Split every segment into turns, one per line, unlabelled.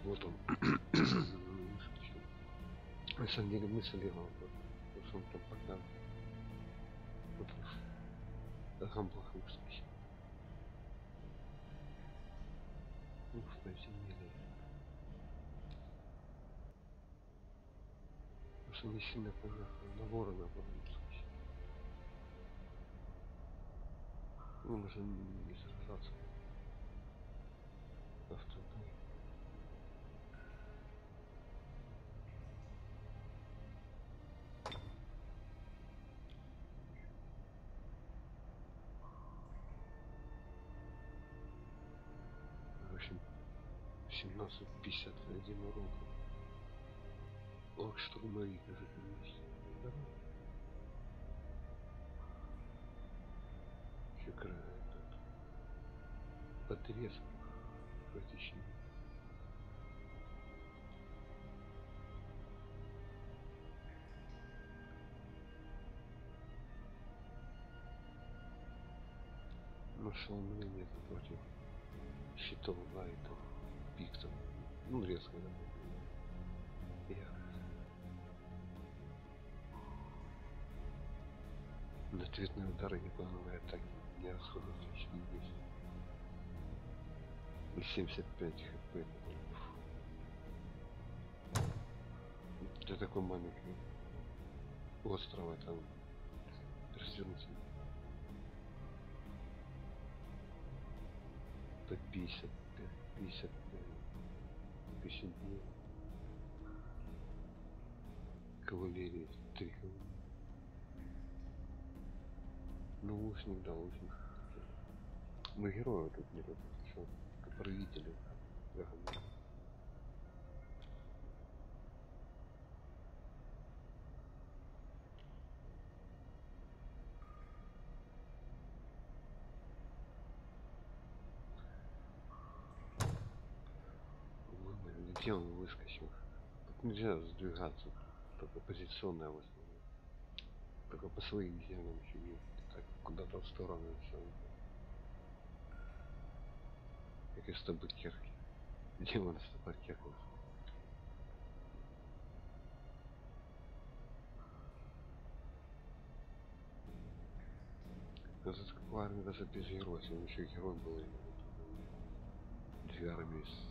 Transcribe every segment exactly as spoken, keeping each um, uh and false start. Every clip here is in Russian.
Вот он. На самом деле мысль его, что он там показывает. Гамбург выскочил. Ну что, земли. Потому что не сильно поехал на ворона выскочил. Ну, можно не сражаться. Автобой. В общем, семнадцать пятьдесят один урок. Ох, штурмовик уже перенесли. Да? Еще край этот. Подрез. Практически. Нашел мнение против щитов лайтов, пиктов. Ну, резко, да? Я. На ответные удары не плановые атаки не расходят личный вес. И семьдесят пять хп. Для такой маленькой острова там развернуться. По пятьдесят пять, пятьдесят пять, пятьдесят девять. Кавалерия, три кавалерии. Ну, лучник, да, лучник. Ну, героя тут не тут, что правители. Где он выскочил? Тут нельзя сдвигаться, только позиционная в основном. Только по своим землям фигу. Так куда-то в сторону все. Как из табакерки. Где он из табакерки? Этот какой армии даже без героя, если он еще герой был. Две армии с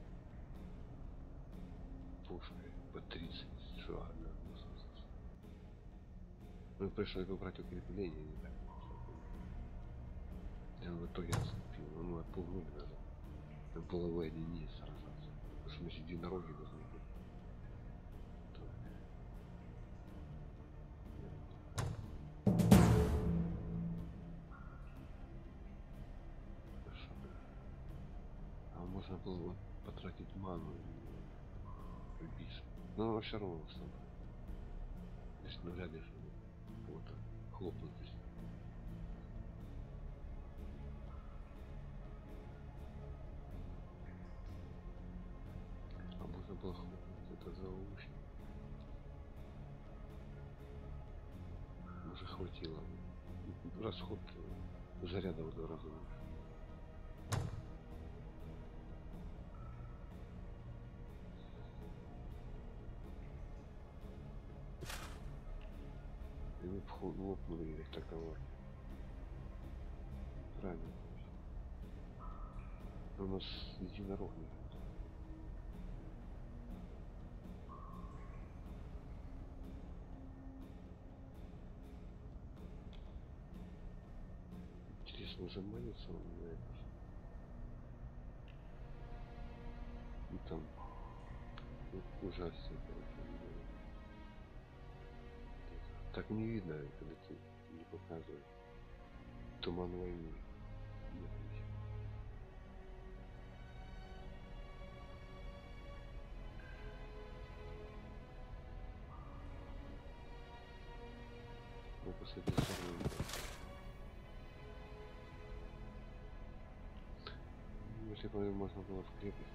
пушкой по тридцать шуарда. Ну, пришлось выбрать укрепление, не так. И он в итоге отступил, ну, отпугнули даже. Это было в не сражаться. Потому что мы единороги должны быть. А можно было вот потратить ману и убить. Но оно все равно собрать. Здесь нуля лишь вот хлопнуть здесь. А можно было хлопнуть это за уши. Уже хватило. Расход заряда в два раза. И мы лопнули их таково. Правильно. У нас единорог нет. Интересно, уже молится он на это. И там ужасно, короче. Так не видно, когда ты не показываешь. Туман войны. Нет, ничего. Мы посадили сторону. Если бы можно было в крепость.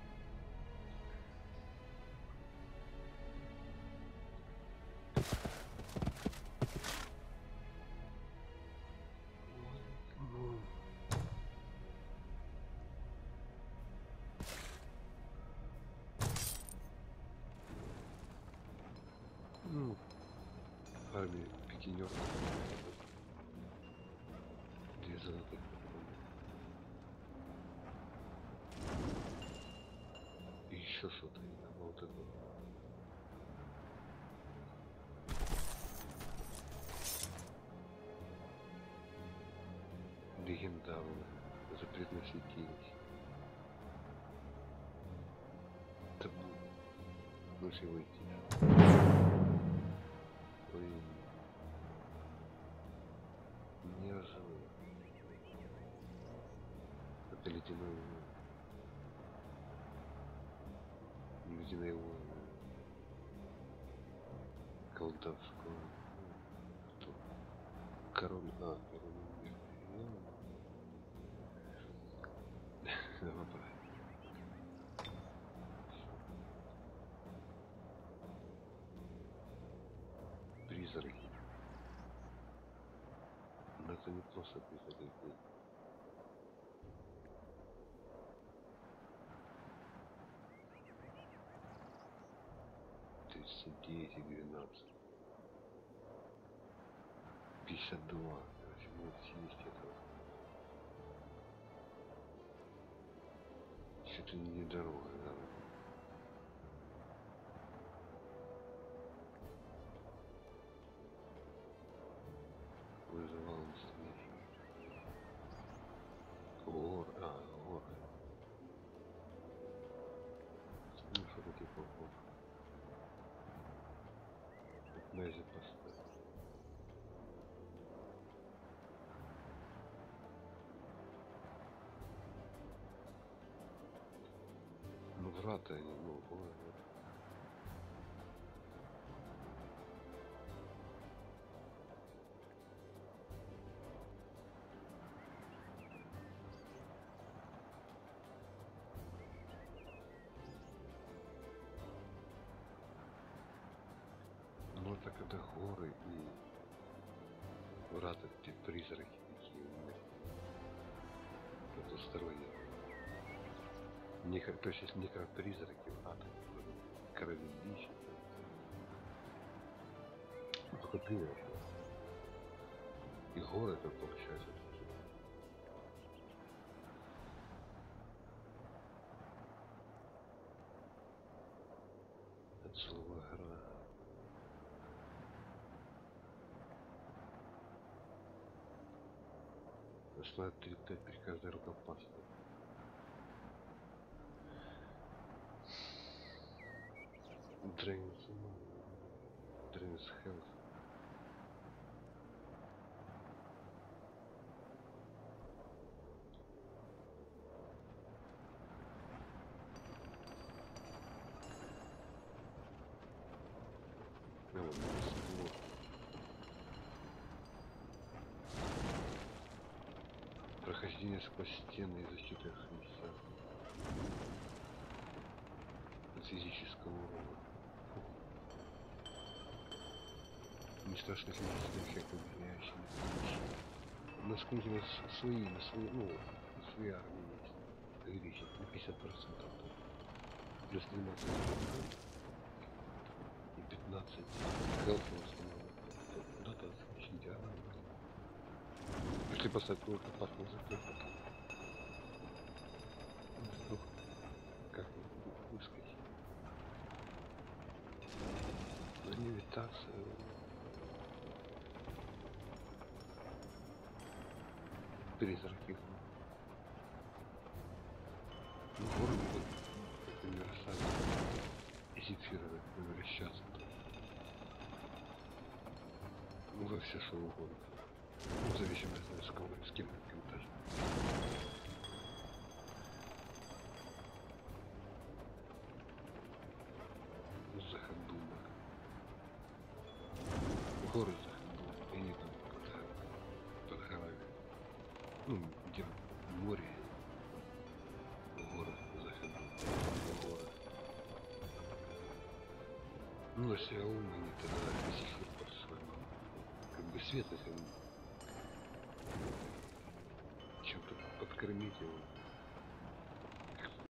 Ну, армии пикинеров. Две золотых. И еще что-то. Вот это. Легендарно. Запретная светильник. Табу. Лучше выйти. Ой. Неожиданно. Это ледяной воин. Ледяной воин. Колдовской. Кто? Король. А, король. Вопрос. Призраки. Но это не просто призраки. тридцать девять и двенадцать. пятьдесят два. Короче, будет съесть этого. Что-то не дорога, да. Вызывал настоящий. Гор, а, гор. Ну, что-то типа гор. Князя поставь. Ну, врата они, ну, горы. Ну, это когда горы и врата, где призраки такие, потусторонние. Некро, то есть, если не как призраки, врата, кровелища. Ну, только ты вообще. И горы там получается. Это целая гора. Надо летать при каждой рукопашной. Drains Drains Health. Ну, вот, вот. Прохождение сквозь стены и защиты христиан. Физического урона. Не страшно физический эффект, убивающий. На скуне у нас свои, на свои, ну, свои армии есть. Увеличить на пятьдесят процентов. Плюс тринадцать и пятнадцать. Хелфа восстановлено. Куда-то очень идеально. Если поставить какой-то опасный закрыт, вдруг как выскочить. Левитация. Призраки. Ну, горы будут универсальны. И зефировать, превращаться. Ну, во все что угодно. Ну, в зависимости от кого, с кем даже. Заходумок. Горы заходумок. И они там под, под горами. Ну, где море. Горы заходумок. Горы. Ну, а все умы они тогда до сих пор под своим. Как бы свет, если чем-то подкормить его.